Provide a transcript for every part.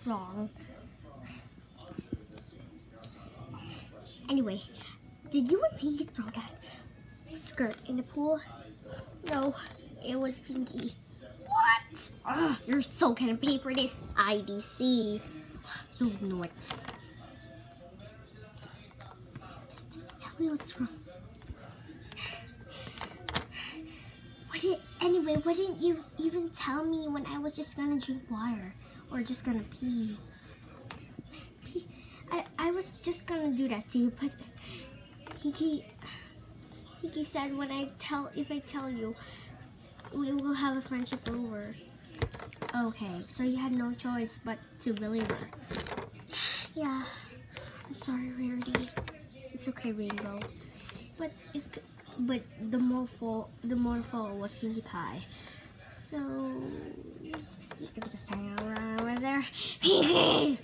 wrong. Anyway, did you and Pinky throw that skirt in the pool? No, it was Pinky. What? Ugh, you're so gonna pay for this, IDC. You know it. Just tell me what's wrong. Anyway, why didn't you even tell me when I was just gonna drink water or just gonna pee? I was just gonna do that too, but Pinky said if I tell you, we will have a friendship over. Okay, so you had no choice but to believe her. Yeah, I'm sorry, Rarity. It's okay, Rainbow. But the more fault was Pinkie Pie. So you can just hang around over there. Pinkie!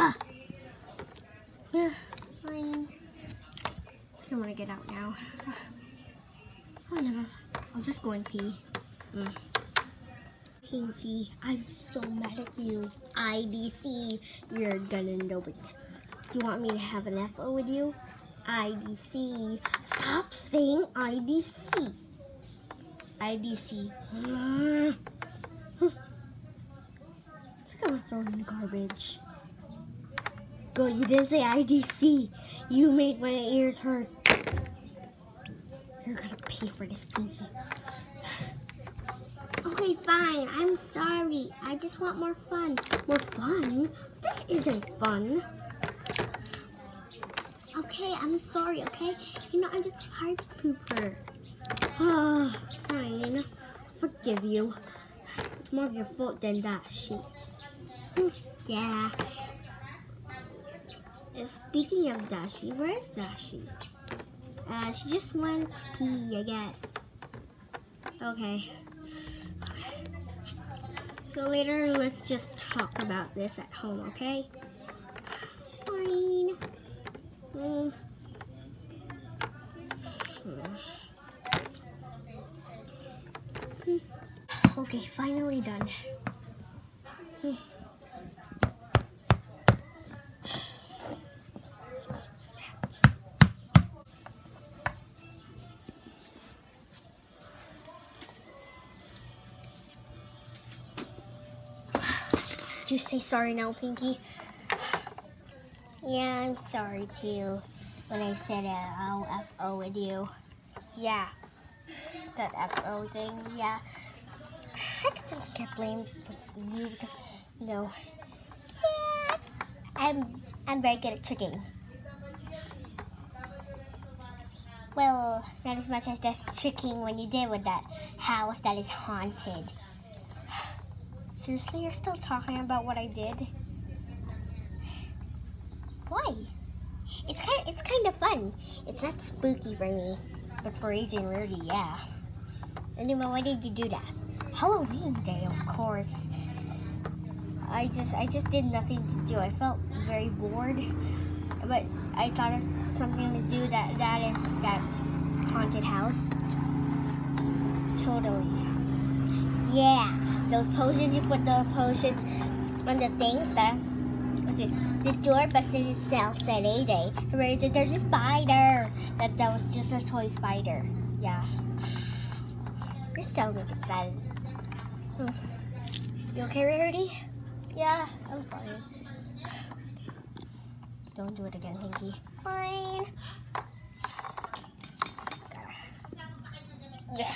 Yeah, fine. I think I want to get out now. Whatever. I'll just go and pee. Pinky, I'm so mad at you. IDC, you're gonna know it. You want me to have an FO with you? IDC. Stop saying IDC. IDC. I think I'm gonna throw it in the garbage. Good, you didn't say IDC. You made my ears hurt. You're gonna pay for this, Pinky. Okay, fine. I'm sorry. I just want more fun. More fun? This isn't fun. Okay, I'm sorry, okay? You know, I'm just a party pooper. Fine. Forgive you. It's more of your fault than Dashi. Yeah. Speaking of Dashi, where is Dashi? She just went to pee, I guess. Okay. So later, let's just talk about this at home, okay? Fine. Okay, finally done. Did you say sorry now, Pinky? Yeah, I'm sorry too. When I said I'll FO with you. Yeah. That FO thing, yeah. I guess I can't blame you because, you know, yeah, I'm very good at tricking. Well, not as much as this tricking when you did with that house that is haunted. Seriously, you're still talking about what I did? Why? It's kind of fun. It's not spooky for me, but for AJ and Rarity, yeah. Anyway, why did you do that? Halloween day, of course. I just did nothing to do. I felt very bored, but I thought of something to do that is that haunted house. Totally. Yeah, those potions, you put the potions on the things that the door busted itself, said AJ. Rarity said, there's a spider. That was just a toy spider. Yeah. You're so excited. You okay, Rarity? Yeah, I'm fine. Don't do it again, Pinky. Fine. Yeah.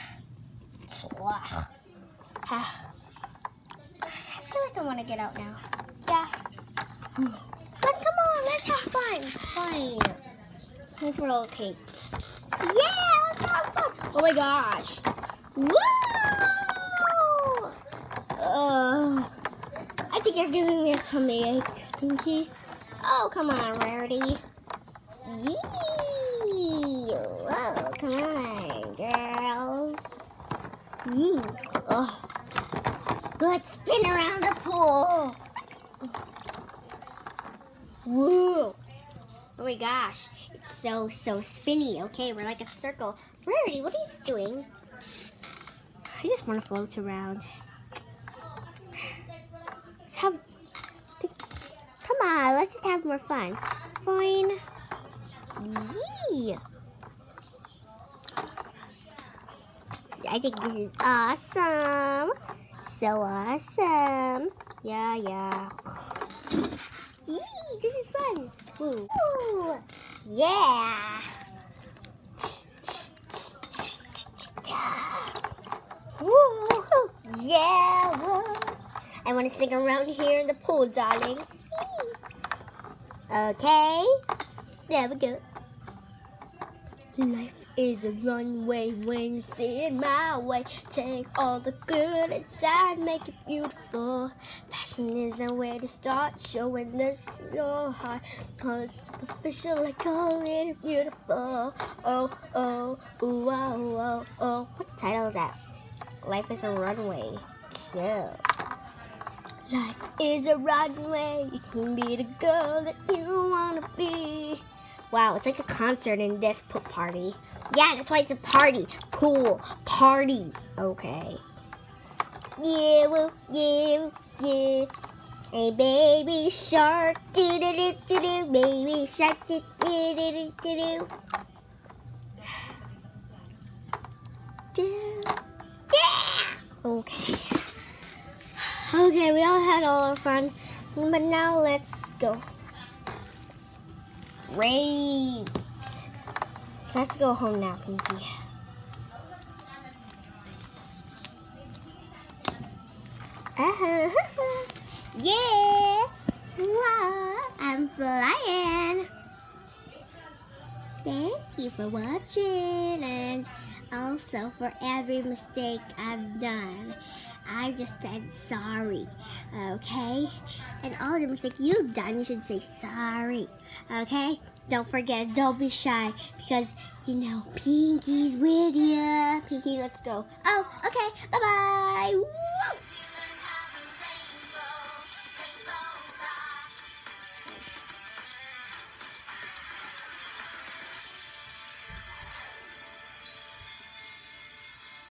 I feel like I want to get out now. Yeah. But come on, let's have fun. Fine. Let's roll cake. Yeah, let's have fun. Oh my gosh. Whoa! I think you're giving me a tummy ache, Pinky. Oh, come on, Rarity. Yee! Whoa, come on, girls. Oh. Let's spin around the pool. Woo! Oh my gosh, it's so spinny. Okay, we're like a circle. Rarity, what are you doing? I just want to float around. Come on, let's just have more fun. Fine. Yee. I think this is awesome. So awesome. Yeah. Yee, this is fun. Ooh. Ooh. Yeah. Woo. Yeah. Woo. I want to sing around here in the pool, darlings. Okay. There we go. Life is a runway when you see it my way. Take all the good inside, make it beautiful. Fashion is the way to start showing this your heart. Cause superficial, like calling it beautiful. Oh, oh, ooh, oh, oh, oh. What title is that? Life is a runway. Chill. Life is a runway. You can be the girl that you wanna be. Wow, it's like a concert in this pool party. Yeah, that's why it's a party. Pool party. Okay. Yeah, woo, yeah, yeah. Hey, baby shark, do do do do do. Baby shark, do do do do do do. Yeah. Okay. Okay, we all had all our fun, but now let's go. Great. Let's go home now, Pinky. Yeah. Wow, I'm flying. Thank you for watching and also for every mistake I've done. I just said sorry, okay? And all the mistakes you've done, you should say sorry, okay? Don't forget, don't be shy, because, you know, Pinky's with ya. Pinky, let's go. Oh, okay, bye-bye.